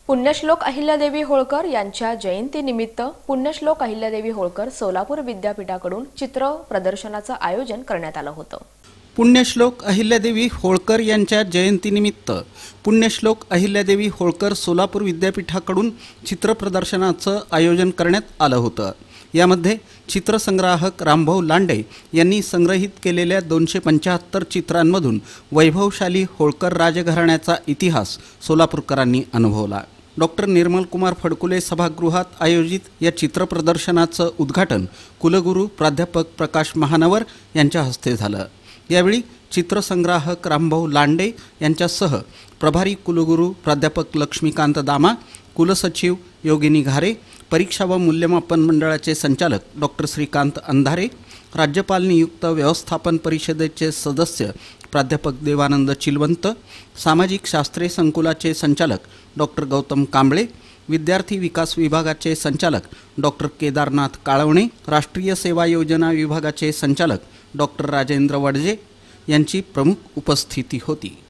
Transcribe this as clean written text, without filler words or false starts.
पुण्यश्लोक अहिल्यादेवी होळकर यांच्या जयंतीनिमित्त पुण्यश्लोक अहिल्यादेवी होळकर सोलापूर विद्यापीठाकडून चित्र प्रदर्शनाचं आयोजन करण्यात आलं होतं। पुण्यश्लोक अहिल्यादेवी होळकर यांच्या जयंतीनिमित्त पुण्यश्लोक अहिल्यादेवी होळकर सोलापूर विद्यापीठाकडून चित्र प्रदर्शनाचं आयोजन करण्यात आलं होतं। यामध्ये चित्रसंग्राहक रामभाऊ लांडे यांनी संग्रहित केलेल्या 275 चित्रांमधून वैभवशाली होळकर राजघराण्याचा इतिहास सोलापूरकरांनी अनुभवला। डॉक्टर निर्मल कुमार फडकुले सभागृहात आयोजित या चित्र प्रदर्शनाचं उद्घाटन कुलगुरू प्राध्यापक प्रकाश महानवर यांच्या हस्ते झालं। यावेळी चित्रसंग्राहक रामभाऊ लांडे यांच्यासह प्रभारी कुलगुरू प्राध्यापक लक्ष्मीकांत दामा, कुलसचिव योगिनी घारे, परीक्षा व मूल्यमापन मंडळाचे संचालक डॉक्टर श्रीकांत अंधारे, राज्यपाल नियुक्त व्यवस्थापन परिषदेचे सदस्य प्राध्यापक देवानंद चिलवंत, सामाजिक शास्त्रे संकुलाचे संचालक डॉक्टर गौतम कांबळे, विद्यार्थी विकास विभागाचे संचालक डॉक्टर केदारनाथ काळवणे, राष्ट्रीय सेवा योजना विभागाचे संचालक डॉक्टर राजेंद्र वडजे यांची प्रमुख उपस्थिती होती।